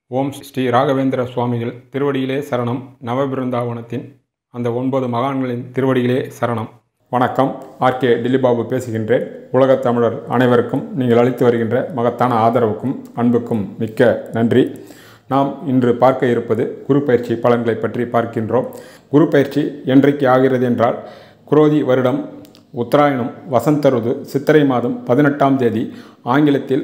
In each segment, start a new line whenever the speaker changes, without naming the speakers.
ஓம் ஸ்ரீ ராகவேந்திர சுவாமிகள் திருவடியிலே சரணம். நவபிருந்தாவனத்தின் அந்த 9 மகான்களின் திருவடியிலே சரணம். வணக்கம். ஆர்கே டில்லிபாபு பேசுகின்றேன். உலகத் தமிழர் அனைவருக்கும் நீங்கள் அளித்து வருகின்ற மகத்தான ஆதரவுக்கும் அன்புக்கும் மிக்க நன்றி. நாம் இன்று பார்க்க இருப்பது குரு பயிற்சி பலன்களை பற்றி பார்க்கின்றோம். குரு பயிற்சி என்றைக்கு ஆகிறது என்றால், குரோதி வருடம் உத்தராயணம் வசந்த ருது சித்திரை மாதம் 18ஆம் தேதி ஆங்கிலத்தில்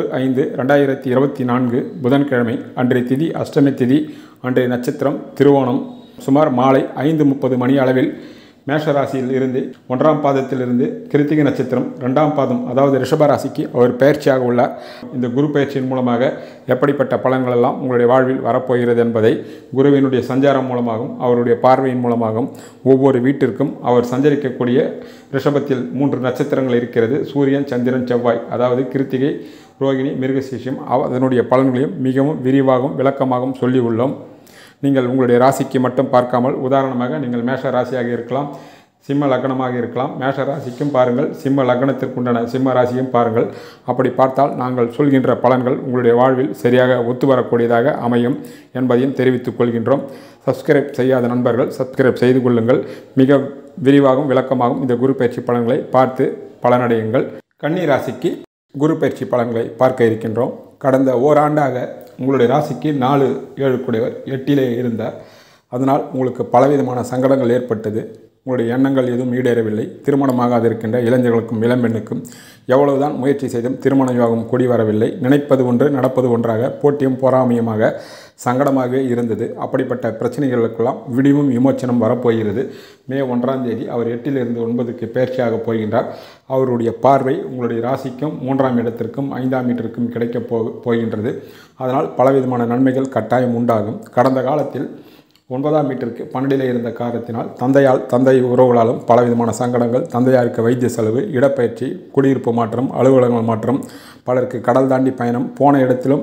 1/5/2024 புதன்கிழமை அன்றைய திதி அஷ்டமி திதி. அன்றைய நட்சத்திரம் திருவோணம். சுமார் மாலை 5:30 மணி அளவில் மேஷராசியில் இருந்து 1ஆம் பாதத்திலிருந்து கிருத்திகை நட்சத்திரம் 2ஆம் பாதம் அதாவது ரிஷபராசிக்கு அவர் பயிற்சியாக உள்ளார். இந்த குரு பயிற்சியின் மூலமாக எப்படிப்பட்ட பலன்கள் எல்லாம் உங்களுடைய வாழ்வில் வரப்போகிறது என்பதை குருவினுடைய சஞ்சாரம் மூலமாகவும் அவருடைய பார்வையின் மூலமாகவும் ஒவ்வொரு வீட்டிற்கும் அவர் சஞ்சரிக்கக்கூடிய ரிஷபத்தில் 3 நட்சத்திரங்கள் இருக்கிறது. சூரியன், சந்திரன், செவ்வாய், அதாவது கிருத்திகை, ரோகிணி, மிருகசீஷம். அதனுடைய பலன்களையும் மிகவும் விரிவாகவும் விளக்கமாகவும் சொல்லி உள்ளோம். நீங்கள் உங்களுடைய ராசிக்கு மட்டும் பார்க்காமல், உதாரணமாக நீங்கள் மேஷ ராசியாக இருக்கலாம், சிம்ம லக்னமாக இருக்கலாம். மேஷ ராசிக்கும் பாருங்கள், சிம்ம லக்னத்திற்குண்டான சிம்ம ராசியும் பாருங்கள். அப்படி பார்த்தால் நாங்கள் சொல்கின்ற பலன்கள் உங்களுடைய வாழ்வில் சரியாக ஒத்து வரக்கூடியதாக அமையும் என்பதையும் தெரிவித்துக் கொள்கின்றோம். சப்ஸ்கிரைப் செய்யாத நண்பர்கள் சப்ஸ்கிரைப் செய்து கொள்ளுங்கள். மிக விரிவாகவும் விளக்கமாகவும் இந்த குரு பயிற்சி பலன்களை பார்த்து பலனடையுங்கள். கன்னி ராசிக்கு குரு பயிற்சி பலன்களை பார்க்க இருக்கின்றோம். கடந்த ஓராண்டாக உங்களுடைய ராசிக்கு 4-7 கூடியவர் 8லே இருந்தார். அதனால் உங்களுக்கு பலவிதமான சங்கடங்கள் ஏற்பட்டது. உங்களுடைய எண்ணங்கள் எதுவும் ஈடேறவில்லை. திருமணமாகாது இருக்கின்ற இளைஞர்களுக்கும் இளம்பெண்ணுக்கும் எவ்வளவுதான் முயற்சி செய்தும் திருமண யோகம் கூடி வரவில்லை. நினைப்பது ஒன்று நடப்பது ஒன்றாக போட்டியும் பொறாமையுமாக சங்கடமாகவே இருந்தது. அப்படிப்பட்ட பிரச்சனைகளுக்கெல்லாம் விடிவும் விமோச்சனம் வரப்போகிறது. மே 1ஆம் தேதி அவர் 8லிருந்து 9க்கு பயிற்சியாக போகின்றார். அவருடைய பார்வை உங்களுடைய ராசிக்கும் 3ஆம் இடத்திற்கும் 5ஆம் இடத்திற்கும் கிடைக்கப் போகின்றது. அதனால் பலவிதமான நன்மைகள் கட்டாயம் உண்டாகும். கடந்த காலத்தில் 9ஆம் வீட்டிற்கு 12லே இருந்த காரணத்தினால் தந்தை உறவுகளாலும் பலவிதமான சங்கடங்கள், தந்தையாருக்கு வைத்திய செலவு, இடப்பயிற்சி, குடியிருப்பு மாற்றம், அலுவலகங்கள் மாற்றம், பலருக்கு கடல் தாண்டி பயணம், போன இடத்திலும்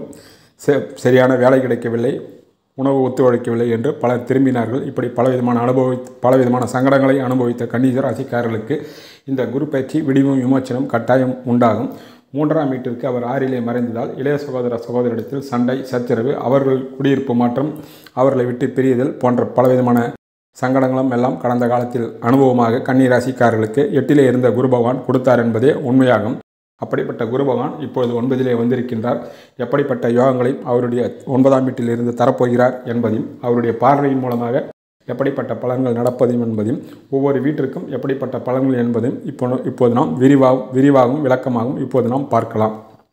சரியான வேலை கிடைக்கவில்லை, உணவு ஒத்துழைக்கவில்லை என்று பலர் திரும்பினார்கள். இப்படி பலவிதமான சங்கடங்களை அனுபவித்த கன்னி ராசிக்காரர்களுக்கு இந்த குரு பயிற்சி விடிவும் விமோச்சனம் கட்டாயம் உண்டாகும். 3ஆம் வீட்டிற்கு அவர் 6லே மறைந்ததால் இளைய சகோதரிடத்தில் சண்டை, சச்சரவு, அவர்கள் குடியிருப்பு மாற்றம், அவர்களை விட்டு பிரியுதல் போன்ற பலவிதமான சங்கடங்களும் எல்லாம் கடந்த காலத்தில் அனுபவமாக கன்னி ராசிக்காரர்களுக்கு 8லே இருந்த குரு பகவான் கொடுத்தார் என்பதே உண்மையாகும். அப்படிப்பட்ட குரு பகவான் இப்பொழுது 9லே வந்திருக்கின்றார். எப்படிப்பட்ட யோகங்களையும் அவருடைய 9ஆம் வீட்டில் இருந்து தரப்போகிறார் என்பதையும், அவருடைய பார்வையின் மூலமாக எப்படிப்பட்ட பலன்கள் நடப்பதையும் என்பதையும், ஒவ்வொரு வீட்டிற்கும் எப்படிப்பட்ட பலன்கள் என்பதையும் இப்போது நாம் விரிவாகவும் விளக்கமாகவும் இப்போது நாம் பார்க்கலாம்.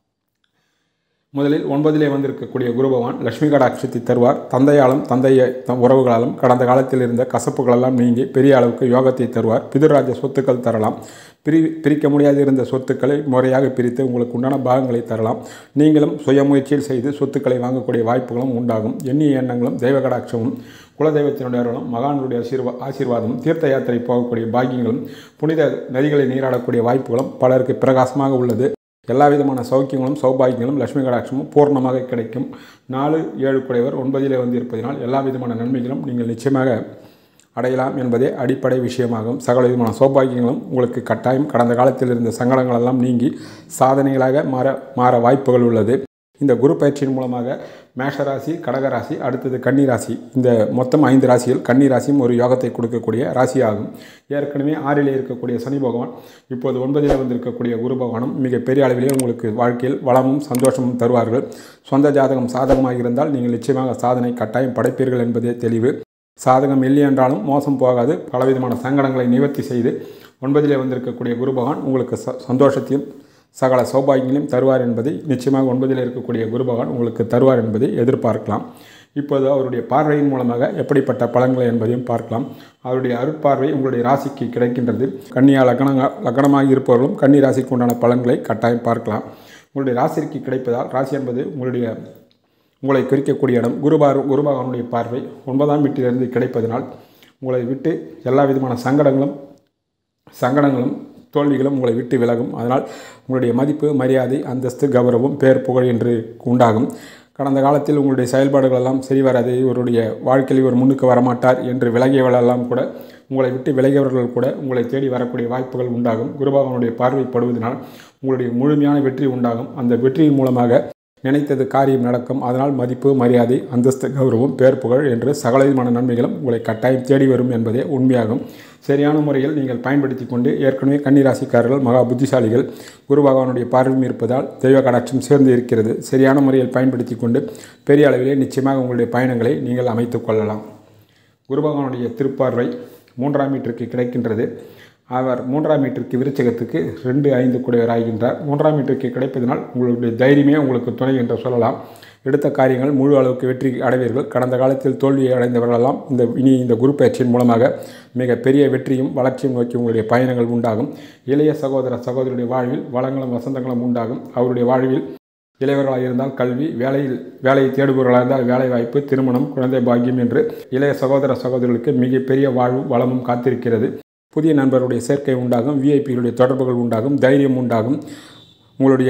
முதலில் 9லே வந்திருக்கக்கூடிய குரு பகவான் லட்சுமி கடாட்சத்தை தருவார். தந்தையாலும் உறவுகளாலும் கடந்த காலத்தில் இருந்த கசப்புகளெல்லாம் நீங்கி பெரிய அளவுக்கு யோகத்தை தருவார். பிதுராஜ சொத்துக்கள் தரலாம். பிரிக்க முடியாது இருந்த சொத்துக்களை முறையாக பிரித்து உங்களுக்கு உண்டான பாகங்களை தரலாம். நீங்களும் சுயமுயற்சியில் செய்து சொத்துக்களை வாங்கக்கூடிய வாய்ப்புகளும் உண்டாகும். எண்ணிய எண்ணங்களும் தெய்வ கடாட்சமும் குலதெய்வத்தினுடைய அருளும் மகான்களுடைய ஆசீர்வாதமும் தீர்த்த யாத்திரை போகக்கூடிய பாக்கியங்களும் புனித நதிகளை நீராடக்கூடிய வாய்ப்புகளும் பலருக்கு பிரகாசமாக உள்ளது. எல்லா விதமான சௌக்கியங்களும் சௌபாகியங்களும் லட்சுமி கடாட்சமும் பூர்ணமாக கிடைக்கும். 4-7 கூடியவர் 9லே வந்து இருப்பதனால் எல்லா விதமான நன்மைகளும் நீங்கள் நிச்சயமாக அடையலாம் என்பதே அடிப்படை விஷயமாகும். சகல விதமான சௌபாகியங்களும் உங்களுக்கு கட்டாயம் கடந்த காலத்தில் இருந்த சங்கடங்களெல்லாம் நீங்கி சாதனைகளாக மாற வாய்ப்புகள் உள்ளது. இந்த குரு பயிற்சியின் மூலமாக மேஷராசி, கடகராசி, அடுத்தது கன்னி ராசி, இந்த மொத்தம் 5 ராசியில் கன்னி ராசியும் ஒரு யோகத்தை கொடுக்கக்கூடிய ராசியாகும். ஏற்கனவே 6லே இருக்கக்கூடிய சனி பகவான் இப்போது 9லே வந்திருக்கக்கூடிய குரு பகவானும் மிக பெரிய அளவிலே உங்களுக்கு வாழ்க்கையில் வளமும் சந்தோஷமும் தருவார்கள். சொந்த ஜாதகம் சாதகமாக இருந்தால் நீங்கள் நிச்சயமாக சாதனை கட்டாயம் படைப்பீர்கள் என்பதே தெளிவு. சாதகம் இல்லை என்றாலும் மோசம் போகாது. பலவிதமான சங்கடங்களை நிவர்த்தி செய்து 9லே வந்திருக்கக்கூடிய குரு பகவான் உங்களுக்கு சந்தோஷத்தையும் சகல சௌபாகியங்களையும் தருவார் என்பதை நிச்சயமாக 9லே இருக்கக்கூடிய குரு பகவான் உங்களுக்கு தருவார் என்பதை எதிர்பார்க்கலாம். இப்போது அவருடைய பார்வையின் மூலமாக எப்படிப்பட்ட பலன்கள் என்பதையும் பார்க்கலாம். அவருடைய அருட்பார்வை உங்களுடைய ராசிக்கு கிடைக்கின்றது. கன்னியா லக்னமாக இருப்பவர்களும் கன்னி ராசிக்கு உண்டான பலன்களை கட்டாயம் பார்க்கலாம். உங்களுடைய ராசிக்கு கிடைப்பதால், ராசி என்பது உங்களை குறிக்கக்கூடிய இடம், குரு பகவானுடைய பார்வை 9ஆம் வீட்டிலிருந்து கிடைப்பதனால் உங்களை விட்டு எல்லா விதமான சங்கடங்களும் தோல்விகளும் உங்களை விட்டு விலகும். அதனால் உங்களுடைய மதிப்பு, மரியாதை, அந்தஸ்து, கௌரவம், பேர், புகழ் என்று உண்டாகும். கடந்த காலத்தில் உங்களுடைய செயல்பாடுகள் எல்லாம் சரி வராது, இவருடைய வாழ்க்கையில் இவர் முன்னுக்கு வரமாட்டார் என்று விலகியவர்களெல்லாம் கூட, உங்களை விட்டு விலகியவர்கள் கூட உங்களை தேடி வரக்கூடிய வாய்ப்புகள் உண்டாகும். குரு பகவானுடைய பார்வைப்படுவதனால் உங்களுடைய முழுமையான வெற்றி உண்டாகும். அந்த வெற்றியின் மூலமாக நினைத்தது காரியம் நடக்கும். அதனால் மதிப்பு, மரியாதை, அந்தஸ்து, கௌரவம், பேர் புகழ் என்று சகலவிதமான நன்மைகளும் உங்களை கட்டாயம் தேடி வரும் என்பதே உண்மையாகும். சரியான முறையில் நீங்கள் பயன்படுத்தி கொண்டு ஏற்கனவே கன்னிராசிக்காரர்கள் மகா புத்திசாலிகள், குரு பகவானுடைய பார்வையும் இருப்பதால் தெய்வ கடாட்சம் சேர்ந்து இருக்கிறது. சரியான முறையில் பயன்படுத்தி கொண்டு பெரிய அளவிலே நிச்சயமாக உங்களுடைய பயணங்களை நீங்கள் அமைத்து கொள்ளலாம். குரு பகவானுடைய திருப்பார்வை 3ஆம் வீட்டிற்கு கிடைக்கின்றது. அவர் 3ஆம் வீட்டிற்கு விருச்சிகத்துக்கு 2-5 கூடியவராகின்றார். 3ஆம் வீட்டிற்கு கிடைப்பதனால் உங்களுடைய தைரியமே உங்களுக்கு துணை என்று சொல்லலாம். எடுத்த காரியங்கள் முழு அளவுக்கு வெற்றி அடைவீர்கள். கடந்த காலத்தில் தோல்வியை அடைந்தவர்களெல்லாம் இந்த குரு பயிற்சியின் மூலமாக மிக பெரிய வெற்றியும் வளர்ச்சியும் நோக்கி உங்களுடைய பயணங்கள் உண்டாகும். இளைய சகோதர சகோதரியுடைய வாழ்வில் வளங்களும் வசந்தங்களும் உண்டாகும். அவருடைய வாழ்வில் இளையவர்களாக இருந்தால் கல்வி, வேலையை தேடுபவர்களாக இருந்தால் வேலை வாய்ப்பு, திருமணம், குழந்தை பாக்கியம் என்று இளைய சகோதர சகோதரிகளுக்கு மிகப்பெரிய வாழ்வும் வளமும் காத்திருக்கிறது. புதிய நண்பருடைய சேர்க்கை உண்டாகும். விஐபிகளுடைய தொடர்புகள் உண்டாகும். தைரியம் உண்டாகும். உங்களுடைய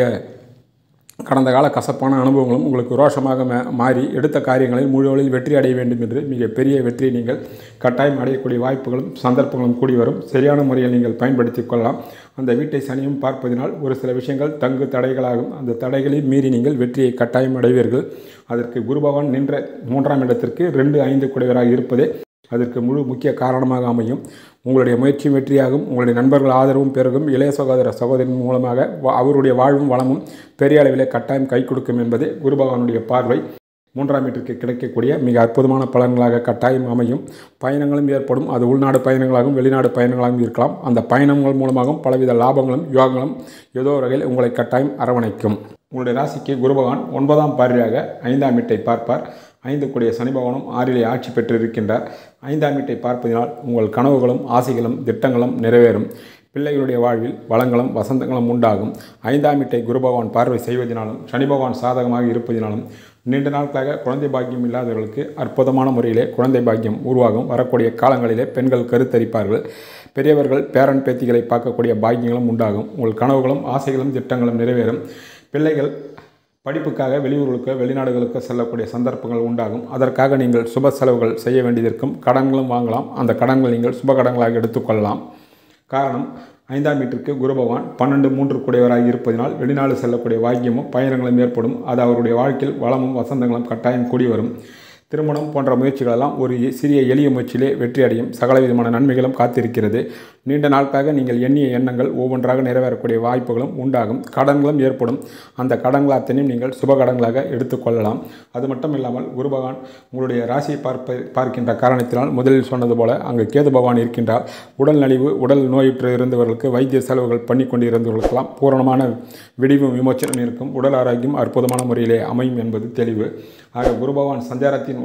கடந்த கால கசப்பான அனுபவங்களும் உங்களுக்கு ரோஷமாக மாறி எடுத்த காரியங்களில் முழுவலில் வெற்றி அடைய வேண்டும் என்று மிகப்பெரிய வெற்றியை நீங்கள் கட்டாயம் அடையக்கூடிய வாய்ப்புகளும் சந்தர்ப்பங்களும் கூடி வரும். சரியான முறையில் நீங்கள் பயன்படுத்தி கொள்ளலாம். அந்த வீட்டை சனியும் பார்ப்பதினால் ஒரு சில விஷயங்கள் தங்கு தடைகளாகும். அந்த தடைகளை மீறி நீங்கள் வெற்றியை கட்டாயம் அடைவீர்கள். அதற்கு குரு பகவான் நின்ற 3ஆம் இடத்திற்கு 2-5 கூடியவராக இருப்பதே அதற்கு முழு முக்கிய காரணமாக அமையும். உங்களுடைய முயற்சியும் வெற்றியாகும். உங்களுடைய நண்பர்கள் ஆதரவும் பெருகும். இளைய சகோதர சகோதரின் மூலமாக அவருடைய வாழ்வும் வளமும் பெரிய அளவிலே கட்டாயம் கை கொடுக்கும் என்பதே குரு பகவானுடைய பார்வை 3ஆம் வீட்டிற்கு கிடைக்கக்கூடிய மிக அற்புதமான பலன்களாக கட்டாயம் அமையும். பயணங்களும் ஏற்படும். அது உள்நாடு பயணங்களாகவும் வெளிநாடு பயணங்களாகவும் இருக்கலாம். அந்த பயணங்கள் மூலமாகவும் பலவித லாபங்களும் யோகங்களும் ஏதோ ஒரு வகையில் உங்களை கட்டாயம் அரவணைக்கும். உங்களுடைய ராசிக்கு குரு பகவான் 9ஆம் பார்வையாக 5ஆம் வீட்டை பார்ப்பார். 5 கூடிய சனி பகவானும் 6லே ஆட்சி பெற்றிருக்கின்றார். 5ஆம் வீட்டை பார்ப்பதினால் உங்கள் கனவுகளும் ஆசைகளும் திட்டங்களும் நிறைவேறும். பிள்ளைகளுடைய வாழ்வில் வளங்களும் வசந்தங்களும் உண்டாகும். 5ஆம் வீட்டை குரு பகவான் பார்வை செய்வதனாலும் சனி பகவான் சாதகமாக இருப்பதினாலும் நீண்ட நாட்களாக குழந்தை பாக்கியம் இல்லாதவர்களுக்கு அற்புதமான முறையிலே குழந்தை பாக்கியம் உருவாகும். வரக்கூடிய காலங்களிலே பெண்கள் கருத்தரிப்பார்கள். பெரியவர்கள் பேரன் பேத்திகளை பார்க்கக்கூடிய பாக்கியங்களும் உண்டாகும். உங்கள் கனவுகளும் ஆசைகளும் திட்டங்களும் நிறைவேறும். பிள்ளைகள் படிப்புக்காக வெளியூர்களுக்கு வெளிநாடுகளுக்கு செல்லக்கூடிய சந்தர்ப்பங்கள் உண்டாகும். அதற்காக நீங்கள் சுப செலவுகள் செய்ய வேண்டியதற்கும் கடன்களும் வாங்கலாம். அந்த கடன்கள் நீங்கள் சுப கடன்களாக எடுத்துக்கொள்ளலாம். காரணம், 5ஆம் வீட்டிற்கு குரு பகவான் 12-3 கூடியவராக இருப்பதனால் வெளிநாடு செல்லக்கூடிய பாக்கியமும் பயணங்களும் ஏற்படும். அது அவருடைய வாழ்க்கையில் வளமும் வசந்தங்களும் கட்டாயம் கூடி வரும். திருமணம் போன்ற முயற்சிகளெல்லாம் ஒரு சிறிய எளிய முயற்சியிலே வெற்றி அடையும். சகலவிதமான நன்மைகளும் காத்திருக்கிறது. நீண்ட நாட்களாக நீங்கள் எண்ணிய எண்ணங்கள் ஒவ்வொன்றாக நிறைவேறக்கூடிய வாய்ப்புகளும் உண்டாகும். கடன்களும் ஏற்படும். அந்த கடன்கள் அத்தனையும் நீங்கள் சுப கடன்களாக எடுத்துக்கொள்ளலாம். அது மட்டும் இல்லாமல் குரு பகவான் உங்களுடைய ராசியை பார்க்கின்ற காரணத்தினால் முதலில் சொன்னது போல அங்கு கேது பகவான் இருக்கின்றார். உடல் நலிவு, உடல் நோயுற்று இருந்தவர்களுக்கு வைத்திய செலவுகள் பண்ணி கொண்டு இருந்தவர்களுக்கெல்லாம் பூரணமான விடிவும் விமோச்சனம் இருக்கும். உடல் ஆரோக்கியம் அற்புதமான முறையிலே அமையும் என்பது தெளிவு. ஆக குரு பகவான் சஞ்சாரத்தின்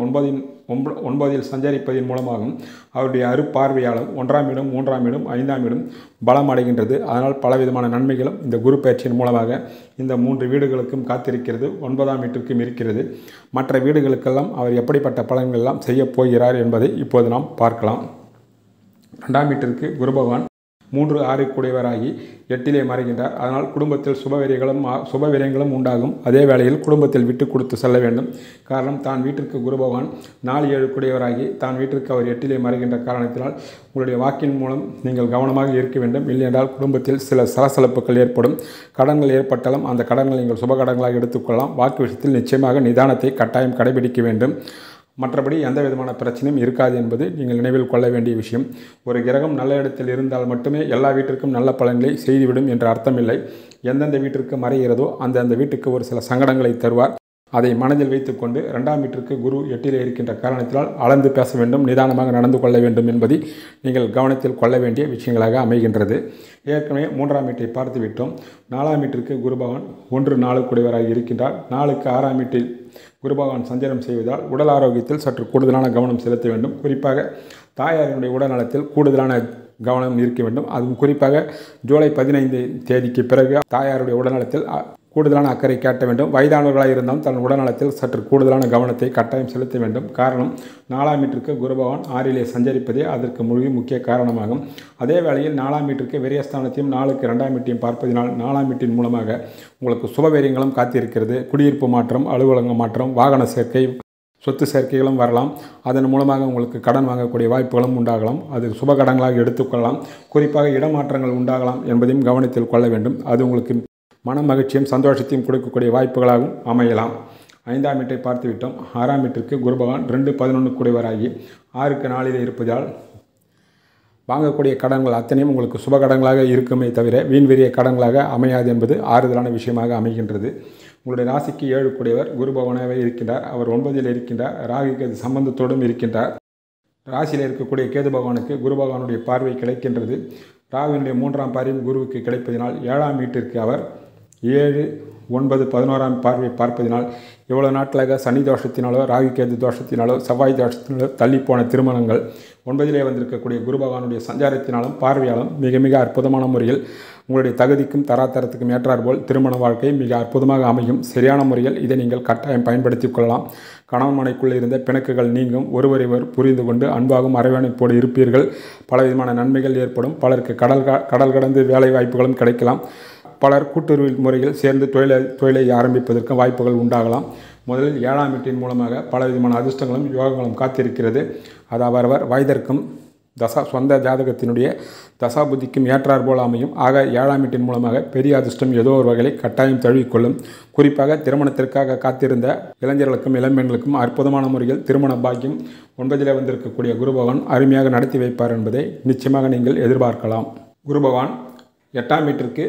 9இல் சஞ்சரிப்பதன் மூலமாகவும் அவருடைய அருப்பார்வையாலும் 1ஆம் இடம், 3ஆம் இடம், 5ஆம் இடம் பலம் அடைகின்றது. அதனால் பலவிதமான நன்மைகளும் இந்த குரு பயிற்சியின் மூலமாக இந்த 3 வீடுகளுக்கும் காத்திருக்கிறது. 9ஆம் வீட்டிற்கும் இருக்கிறது. மற்ற வீடுகளுக்கெல்லாம் அவர் எப்படிப்பட்ட பலன்கள் எல்லாம் செய்யப் போகிறார் என்பதை இப்போது நாம் பார்க்கலாம். 2ஆம் வீட்டிற்கு குரு பகவான் 3-6 கூடியவராகி 8லே மறைகின்றார். அதனால் குடும்பத்தில் சுபவிரயங்களும் உண்டாகும். அதே வேளையில் குடும்பத்தில் விட்டு கொடுத்து செல்ல வேண்டும். காரணம், தான் வீட்டிற்கு குரு பகவான் 4-7 கூடியவராகி தான் வீட்டிற்கு அவர் 8லே மறைகின்ற காரணத்தினால் உங்களுடைய வாக்கின் மூலம் நீங்கள் கவனமாக இருக்க வேண்டும். இல்லையென்றால் குடும்பத்தில் சில சலசலப்புகள் ஏற்படும். கடன்கள் ஏற்பட்டாலும் அந்த கடன்கள் நீங்கள் சுப கடன்களாக எடுத்துக்கொள்ளலாம். வாக்கு விஷயத்தில் நிச்சயமாக நிதானத்தை கட்டாயம் கடைபிடிக்க வேண்டும். மற்றபடி எந்த விதமான பிரச்சனையும் இருக்காது என்பது நீங்கள் நினைவில் கொள்ள வேண்டிய விஷயம். ஒரு கிரகம் நல்ல இடத்தில் இருந்தால் மட்டுமே எல்லா வீட்டிற்கும் நல்ல பலன்களை செய்துவிடும் என்ற அர்த்தமில்லை. எந்தெந்த வீட்டிற்கு மறைகிறதோ அந்த வீட்டுக்கு ஒரு சில சங்கடங்களை தருவார். அதை மனதில் வைத்துக்கொண்டு 2ஆம் வீட்டிற்கு குரு 8லே இருக்கின்ற காரணத்தினால் அளந்து பேச வேண்டும், நிதானமாக நடந்து கொள்ள வேண்டும் என்பதை நீங்கள் கவனத்தில் கொள்ள வேண்டிய விஷயங்களாக அமைகின்றது. ஏற்கனவே 3ஆம் வீட்டை பார்த்து விட்டோம். 4ஆம் வீட்டிற்கு குரு பகவான் 1-4 கூடியவராக இருக்கின்றார். 4க்கு 6ஆம் வீட்டில் குரு பகவான் சஞ்சாரம் செய்வதால் உடல் ஆரோக்கியத்தில் சற்று கூடுதலான கவனம் செலுத்த வேண்டும். குறிப்பாக தாயாரினுடைய உடல்நலத்தில் கூடுதலான கவனம் இருக்க வேண்டும். அதுவும் குறிப்பாக ஜூலை 15 தேதிக்கு பிறகு தாயாருடைய உடல்நலத்தில் கூடுதலான அக்கறை காட்ட வேண்டும். வயதானவர்களாக இருந்தாலும் தன் உடல்நலத்தில் சற்று கூடுதலான கவனத்தை கட்டாயம் செலுத்த வேண்டும். காரணம், 4ஆம் வீட்டிற்கு குரு பகவான் 6லே சஞ்சரிப்பதே அதற்கு முக்கிய காரணமாகும். அதே வேளையில் 4ஆம் வீட்டிற்கு விரயஸ்தானத்தையும் 4க்கு 2ஆம் வீட்டையும் பார்ப்பதினால் 4ஆம் வீட்டின் மூலமாக உங்களுக்கு சுபவேரியங்களும் காத்திருக்கிறது. குடியிருப்பு மாற்றம், அலுவலக மாற்றம், வாகன சேர்க்கை, சொத்து சேர்க்கைகளும் வரலாம். அதன் மூலமாக உங்களுக்கு கடன் வாங்கக்கூடிய வாய்ப்புகளும் உண்டாகலாம். அது சுப கடன்களாக எடுத்துக்கொள்ளலாம். குறிப்பாக இடமாற்றங்கள் உண்டாகலாம் என்பதையும் கவனத்தில் கொள்ள வேண்டும். அது உங்களுக்கு மன மகிழ்ச்சியும் சந்தோஷத்தையும் கொடுக்கக்கூடிய வாய்ப்புகளாகவும் அமையலாம். 5ஆம் வீட்டை பார்த்துவிட்டோம். 6ஆம் வீட்டிற்கு குரு பகவான் 2-11 கூடியவராகி 6க்கு 4 இருப்பதால் வாங்கக்கூடிய கடன்கள் அத்தனையும் உங்களுக்கு சுப கடன்களாக இருக்குமே தவிர வீண்வெறிய கடன்களாக அமையாது என்பது ஆறுதலான விஷயமாக அமைகின்றது. உங்களுடைய ராசிக்கு 7 கூடியவர் குரு பகவானாகவே இருக்கின்றார். அவர் 9இல் இருக்கின்றார். ராகு கேது சம்பந்தத்தோடும் இருக்கின்றார். ராசியில் இருக்கக்கூடிய கேது பகவானுக்கு குரு பகவானுடைய பார்வை கிடைக்கின்றது. ராகுவினுடைய 3ஆம் பார்வையும் குருவுக்கு கிடைப்பதினால் 7ஆம் வீட்டிற்கு அவர் 7, 9, 11ஆம் பார்வை பார்ப்பதினால் இவ்வளவு நாட்களாக சனி தோஷத்தினாலோ ராகு கேது தோஷத்தினாலோ செவ்வாய் தோஷத்தினாலோ தள்ளிப்போன திருமணங்கள் 9இலே வந்திருக்கக்கூடிய குரு பகவானுடைய சஞ்சாரத்தினாலும் பார்வையாலும் மிக மிக அற்புதமான முறையில் உங்களுடைய தகுதிக்கும் தராதரத்துக்கும் ஏற்றாற்போல் திருமண வாழ்க்கை மிக அற்புதமாக அமையும். சரியான முறையில் இதை நீங்கள் கட்டாயம் பயன்படுத்திக் கொள்ளலாம். கணவன் மனைக்குள்ளே இருந்த பிணக்குகள் நீங்கும். ஒருவரைவர் புரிந்து கொண்டு அன்பாகவும் அரவணைப்போடு இருப்பீர்கள். பலவிதமான நன்மைகள் ஏற்படும். பலருக்கு கடல் கடந்து வேலை வாய்ப்புகளும் கிடைக்கலாம். பலர் கூட்டுறவு முறையில் சேர்ந்து தொழிலை ஆரம்பிப்பதற்கு வாய்ப்புகள் உண்டாகலாம். முதலில் 7ஆம் வீட்டின் மூலமாக பலவிதமான அதிர்ஷ்டங்களும் யோகங்களும் காத்திருக்கிறது. அது அவரவர் வயதிற்கும் சொந்த ஜாதகத்தினுடைய தசாபுத்திக்கும் ஏற்றார் போல் அமையும். ஆக 7ஆம் வீட்டின் மூலமாக பெரிய அதிர்ஷ்டம் ஏதோ ஒரு வகையில் கட்டாயம் தழுவிக்கொள்ளும். குறிப்பாக திருமணத்திற்காக காத்திருந்த இளைஞர்களுக்கும் இளம்பெண்களுக்கும் அற்புதமான முறையில் திருமண பாக்கியம் 9இலே வந்திருக்கக்கூடிய குரு பகவான் அருமையாக நடத்தி வைப்பார் என்பதை நிச்சயமாக நீங்கள் எதிர்பார்க்கலாம். குரு பகவான் 8ஆம் வீட்டிற்கு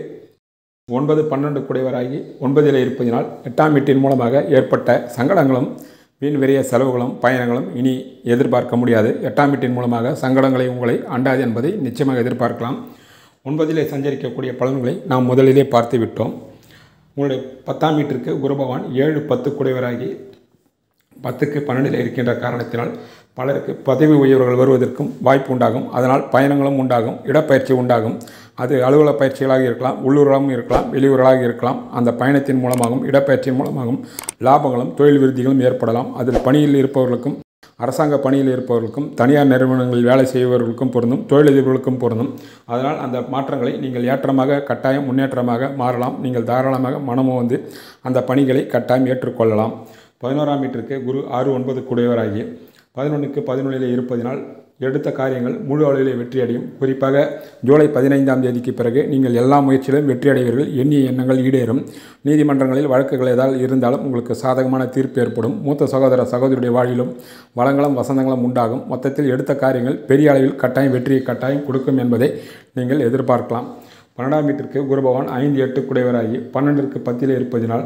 9, 12 கூடியவராகி 9இலே இருப்பதினால் 8ஆம் வீட்டின் மூலமாக ஏற்பட்ட சங்கடங்களும் வீண்வெறிய செலவுகளும் பயணங்களும் இனி எதிர்பார்க்க முடியாது. 8ஆம் வீட்டின் மூலமாக சங்கடங்களை உங்களை அண்டாது என்பதை நிச்சயமாக எதிர்பார்க்கலாம். 9இலே சஞ்சரிக்கக்கூடிய பலன்களை நாம் முதலிலே பார்த்து விட்டோம். உங்களுடைய 10ஆம் வீட்டிற்கு குரு பகவான் 7, 10 கூடியவராகி 10க்கு 12இல் இருக்கின்ற காரணத்தினால் பலருக்கு பதவி உயர்வுகள் வருவதற்கும் வாய்ப்பு உண்டாகும். அதனால் பயணங்களும் உண்டாகும். இடப்பயிற்சி உண்டாகும். அது அலுவலக பயிற்சிகளாக இருக்கலாம், உள்ளூராகவும் இருக்கலாம், வெளியூர்களாக இருக்கலாம். அந்த பயணத்தின் மூலமாகவும் இடப்பயிற்சியின் மூலமாகவும் லாபங்களும் தொழில் விருத்திகளும் ஏற்படலாம். அதில் பணியில் இருப்பவர்களுக்கும் அரசாங்க பணியில் இருப்பவர்களுக்கும் தனியார் நிறுவனங்களில் வேலை செய்பவர்களுக்கும் பொருந்தும், தொழிலதிபர்களுக்கும் பொருந்தும். அதனால் அந்த மாற்றங்களை நீங்கள் ஏற்றமாக கட்டாயம் முன்னேற்றமாக மாறலாம். நீங்கள் தாராளமாக மனமும் வந்து அந்த பணிகளை கட்டாயம் ஏற்றுக்கொள்ளலாம். 11ஆம் வீட்டிற்கு குரு 6, 9 கூடியவராகி 11க்கு 11இலே இருப்பதினால் எடுத்த காரியங்கள் முழு அளவிலே வெற்றியடையும். குறிப்பாக ஜூலை 15ஆம் தேதிக்கு பிறகு நீங்கள் எல்லா முயற்சியிலும் வெற்றியடைவீர்கள். எண்ணிய எண்ணங்கள் ஈடேறும். நீதிமன்றங்களில் வழக்குகள் ஏதாவது இருந்தாலும் உங்களுக்கு சாதகமான தீர்ப்பு ஏற்படும். மூத்த சகோதர சகோதரியுடைய வாழ்விலும் வளங்களும் வசந்தங்களும் உண்டாகும். மொத்தத்தில் எடுத்த காரியங்கள் பெரிய அளவில் கட்டாயம் வெற்றியை கட்டாயம் கொடுக்கும் என்பதை நீங்கள் எதிர்பார்க்கலாம். 12ஆம் வீட்டிற்கு குரு பகவான் 5, 8 கூடியவராகி 12ற்கு 10இலே இருப்பதினால்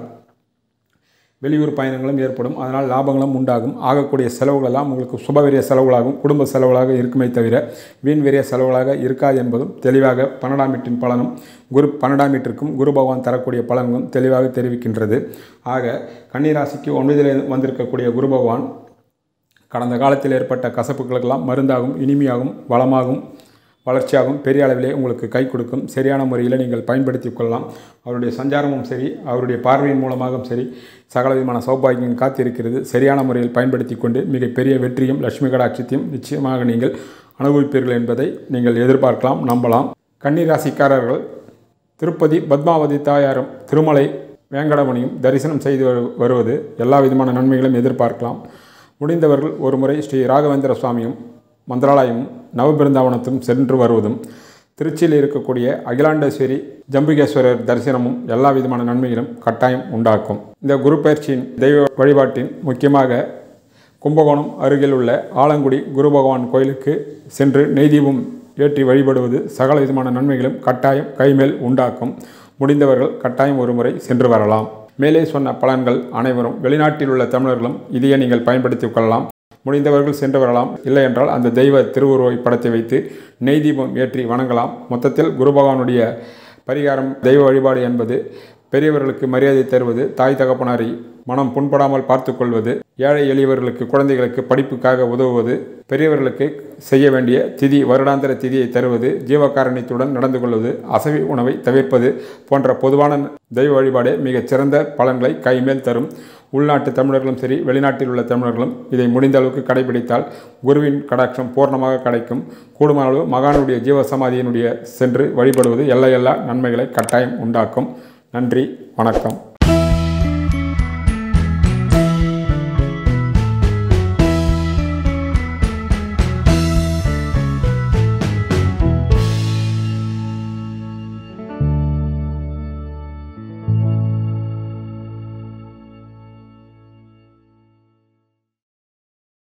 வெளியூர் பயணங்களும் ஏற்படும். அதனால் லாபங்களும் உண்டாகும். ஆகக்கூடிய செலவுகளெல்லாம் உங்களுக்கு சுபவெறிய செலவுகளாகவும் குடும்ப செலவுகளாக இருக்குமே தவிர வீண்வெறிய செலவுகளாக இருக்காது என்பதும் தெளிவாக 12ஆம் வீட்டின் பலனும் 12ஆம் வீட்டிற்கும் குரு பகவான் தரக்கூடிய பலன்களும் தெளிவாக தெரிவிக்கின்றது. ஆக கன்னிராசிக்கு 9இலே வந்திருக்கக்கூடிய குரு பகவான் கடந்த காலத்தில் ஏற்பட்ட கசப்புகளுக்கெல்லாம் மருந்தாகும், இனிமையாகும், வளமாகும், வளர்ச்சியாகவும் பெரிய அளவிலே உங்களுக்கு கை கொடுக்கும். சரியான முறையில் நீங்கள் பயன்படுத்தி கொள்ளலாம். அவருடைய சஞ்சாரமும் சரி, அவருடைய பார்வையின் மூலமாகவும் சரி, சகலவிதமான சௌபாகியம் காத்திருக்கிறது. சரியான முறையில் பயன்படுத்தி கொண்டு மிகப்பெரிய வெற்றியும் லட்சுமி கடாட்சியத்தையும் நிச்சயமாக நீங்கள் அனுபவிப்பீர்கள் என்பதை நீங்கள் எதிர்பார்க்கலாம், நம்பலாம். கன்னிராசிக்காரர்கள் திருப்பதி பத்மாவதி தாயாரும் திருமலை வேங்கடவனையும் தரிசனம் செய்து வருவது எல்லா விதமான நன்மைகளும் எதிர்பார்க்கலாம். முடிந்தவர்கள் ஒரு முறை ஸ்ரீ ராகவேந்திர சுவாமியும் மந்திராலயமும் நவபிருந்தாவனத்தும் சென்று வருவதும், திருச்சியில் இருக்கக்கூடிய அகிலாண்டேஸ்வரி ஜம்புகேஸ்வரர் தரிசனமும் எல்லா விதமான நன்மைகளும் கட்டாயம் உண்டாக்கும். இந்த குரு பயிற்சியின் தெய்வ வழிபாட்டின் முக்கியமாக கும்பகோணம் அருகில் உள்ள ஆலங்குடி குரு பகவான் கோயிலுக்கு சென்று நெய்தீபம் ஏற்றி வழிபடுவது சகல விதமான நன்மைகளும் கட்டாயம் கைமேல் உண்டாக்கும். முடிந்தவர்கள் கட்டாயம் ஒரு முறை சென்று வரலாம். மேலே சொன்ன பலன்கள் அனைவரும் வெளிநாட்டில் உள்ள தமிழர்களும் இதையே நீங்கள் பயன்படுத்திக் கொள்ளலாம். முடிந்தவர்கள் சென்று வரலாம். இல்லை என்றால் அந்த தெய்வ திருவுருவை படத்தை வைத்து நெய் தீபம் ஏற்றி வணங்கலாம். மொத்தத்தில் குரு பகவானுடைய பரிகாரம் தெய்வ வழிபாடு என்பது பெரியவர்களுக்கு மரியாதை தருவது, தாய் தகப்பனாரை மனம் புண்படாமல் பார்த்து கொள்வது, ஏழை எளியவர்களுக்கு குழந்தைகளுக்கு படிப்புக்காக உதவுவது, பெரியவர்களுக்கு செய்ய வேண்டிய திதி வருடாந்திர திதியை தருவது, ஜீவகாரணியத்துடன் நடந்து கொள்வது, அசைவ உணவை தவிர்ப்பது போன்ற பொதுவான தெய்வ வழிபாடே மிகச்சிறந்த பலன்களை கைமேல் தரும். உள்நாட்டு தமிழர்களும் சரி, வெளிநாட்டில் உள்ள தமிழர்களும் இதை முடிந்த அளவுக்கு கடைபிடித்தால் குருவின் கடாட்சம் பூர்ணமாக கிடைக்கும். கூடுமான அளவு மகானுடைய ஜீவசமாதியினுடைய சென்று வழிபடுவது எல்லையெல்லா நன்மைகளை கட்டாயம் உண்டாக்கும். நன்றி, வணக்கம்.